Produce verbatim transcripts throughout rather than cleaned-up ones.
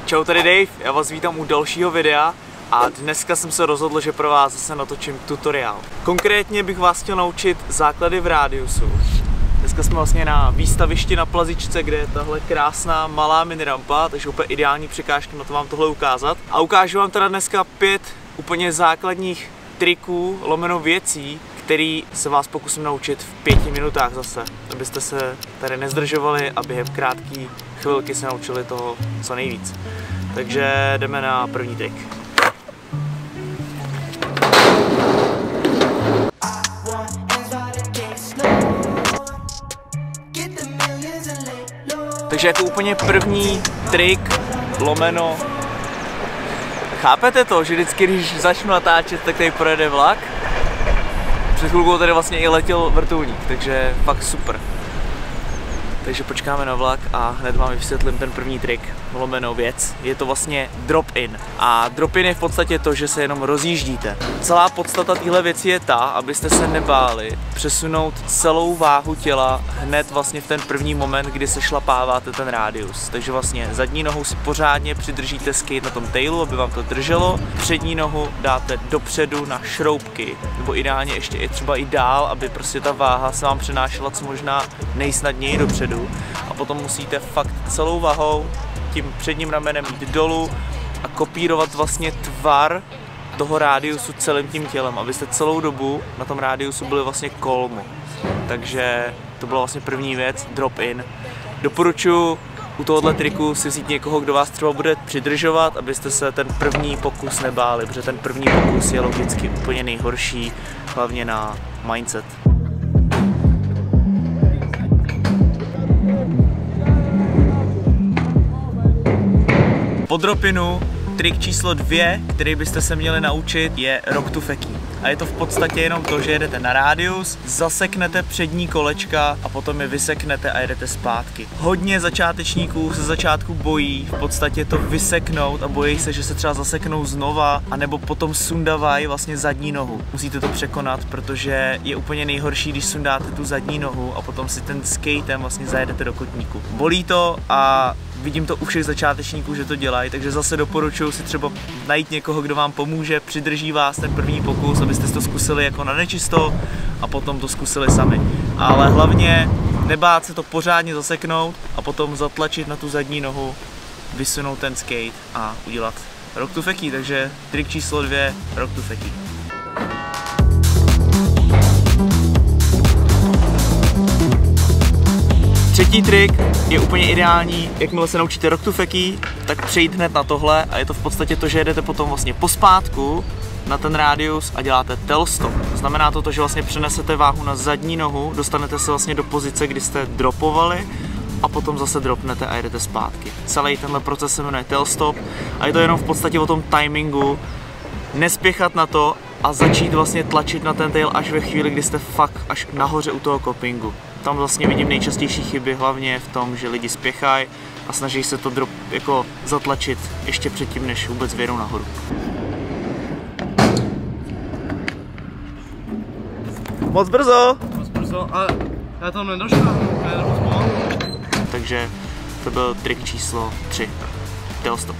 Čau, tady Dave, já vás vítám u dalšího videa a dneska jsem se rozhodl, že pro vás zase natočím tutoriál. Konkrétně bych vás chtěl naučit základy v rádiusu. Dneska jsme vlastně na výstavišti na Plazičce, kde je tahle krásná malá mini rampa, takže úplně ideální překážky na to vám tohle ukázat. A ukážu vám teda dneska pět úplně základních triků, lomeno věcí, který se vás pokusím naučit v pěti minutách zase, abyste se tady nezdržovali a během krátké chvilky se naučili toho co nejvíc. Takže jdeme na první trik. Takže jako úplně první trik, lomeno, chápete to, že vždycky, když začnu natáčet, tak tady projede vlak? Před chvilkou tady vlastně i letěl vrtulník, takže fakt super. Takže počkáme na vlak a hned vám vysvětlím ten první trik, lomeno věc. Je to vlastně drop-in. A drop-in je v podstatě to, že se jenom rozjíždíte. Celá podstata téhle věci je ta, abyste se nebáli přesunout celou váhu těla hned vlastně v ten první moment, kdy se šlapáváte ten rádius. Takže vlastně zadní nohou si pořádně přidržíte skate na tom tailu, aby vám to drželo. Přední nohu dáte dopředu na šroubky, nebo ideálně ještě i třeba i dál, aby prostě ta váha se vám přenášela co možná nejsnadněji dopředu. A potom musíte fakt celou vahou tím předním ramenem jít dolů a kopírovat vlastně tvar toho rádiusu celým tím tělem, abyste celou dobu na tom rádiusu byli vlastně kolmo. Takže to byla vlastně první věc, drop in. Doporučuji u tohohle triku si vzít někoho, kdo vás třeba bude přidržovat, abyste se ten první pokus nebáli, protože ten první pokus je logicky úplně nejhorší, hlavně na mindset. Po dropinu trik číslo dvě, který byste se měli naučit, je rock to fakie. A je to v podstatě jenom to, že jedete na rádius, zaseknete přední kolečka a potom je vyseknete a jedete zpátky. Hodně začátečníků se začátku bojí v podstatě to vyseknout a bojí se, že se třeba zaseknou znova, anebo potom sundavají vlastně zadní nohu. Musíte to překonat, protože je úplně nejhorší, když sundáte tu zadní nohu a potom si ten skatem vlastně zajedete do kotníku. Bolí to a vidím to u všech začátečníků, že to dělají, takže zase doporučuji si třeba najít někoho, kdo vám pomůže, přidrží vás ten první pokus, abyste to zkusili jako na nečisto a potom to zkusili sami. Ale hlavně nebát se to pořádně zaseknout a potom zatlačit na tu zadní nohu, vysunout ten skate a udělat rock to fakie, takže trik číslo dvě, rock to fakie. Třetí trik je úplně ideální, jakmile se naučíte rock to fakie, tak přejít hned na tohle a je to v podstatě to, že jedete potom vlastně pospátku na ten rádius a děláte tail stop. Znamená to to, že vlastně přenesete váhu na zadní nohu, dostanete se vlastně do pozice, kdy jste dropovali a potom zase dropnete a jedete zpátky. Celý tenhle proces se jmenuje tail stop a je to jenom v podstatě o tom timingu, nespěchat na to a začít vlastně tlačit na ten tail až ve chvíli, kdy jste fakt až nahoře u toho kopingu. Tam vlastně vidím nejčastější chyby hlavně v tom, že lidi spěchají a snaží se to drop jako zatlačit ještě předtím, než vůbec vědou nahoru. Moc brzo! Moc brzo, ale já tam nedošel, já jdu moc pomalu. Takže to byl trik číslo tři. Tail stop.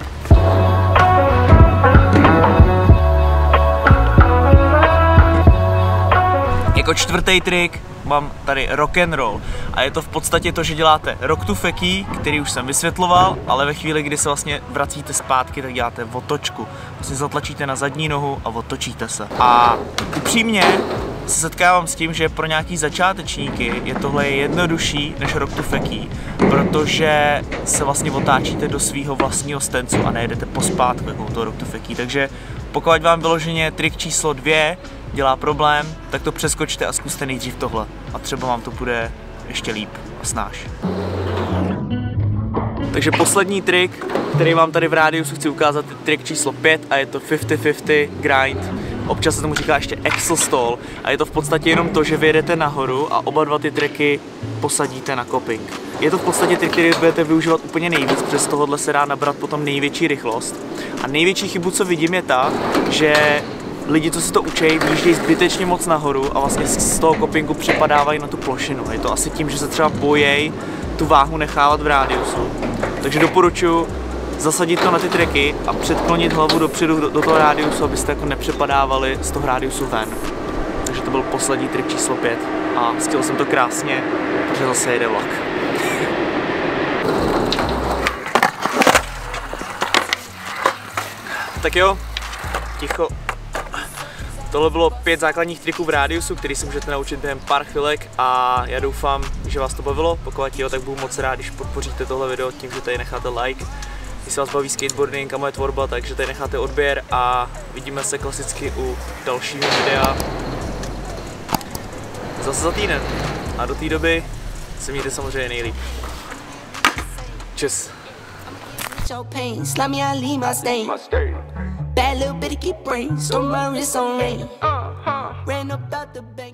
Jako čtvrtý trik mám tady rock and roll a je to v podstatě to, že děláte rock to fakie, který už jsem vysvětloval, ale ve chvíli, kdy se vlastně vracíte zpátky, tak děláte otočku. Vlastně zatlačíte na zadní nohu a otočíte se. A upřímně se setkávám s tím, že pro nějaký začátečníky je tohle jednodušší než rock to fakie, protože se vlastně otáčíte do svého vlastního stancu a nejedete pospátku jako to rock to fakie. Takže pokud vám vyloženě trik číslo dvě dělá problém, tak to přeskočte a zkuste nejdřív tohle. A třeba vám to bude ještě líp a snáš. Takže poslední trik, který vám tady v rádiusu chci ukázat, je trik číslo pět a je to padesát padesát grind. Občas se tomu říká ještě axle stall a je to v podstatě jenom to, že vyjedete nahoru a oba dva ty triky posadíte na coping. Je to v podstatě trik, který budete využívat úplně nejvíc, přes tohohle se dá nabrat potom největší rychlost. A největší chybu, co vidím, je ta, že lidi, co si to učí, vyjíždějí zbytečně moc nahoru a vlastně z toho kopinku přepadávají na tu plošinu. Je to asi tím, že se třeba bojejí tu váhu nechávat v rádiusu. Takže doporučuji zasadit to na ty triky a předklonit hlavu dopředu do, do toho rádiusu, abyste jako nepřepadávali z toho rádiusu ven. Takže to byl poslední trik číslo pět a stihl jsem to krásně, protože zase jede vlak. Tak jo, ticho. Tohle bylo pět základních triků v rádiusu, který si můžete naučit během pár chvilek a já doufám, že vás to bavilo. Pokud jo, tak budu moc rád, když podpoříte tohle video tím, že tady necháte like. Jestli vás baví skateboarding a moje tvorba, takže tady necháte odběr a vidíme se klasicky u dalšího videa zase za týden. A do té doby se mějte samozřejmě nejlíp. Čus. Bad little bitty keep brains, on my wrist on rain. Ran up out the bank.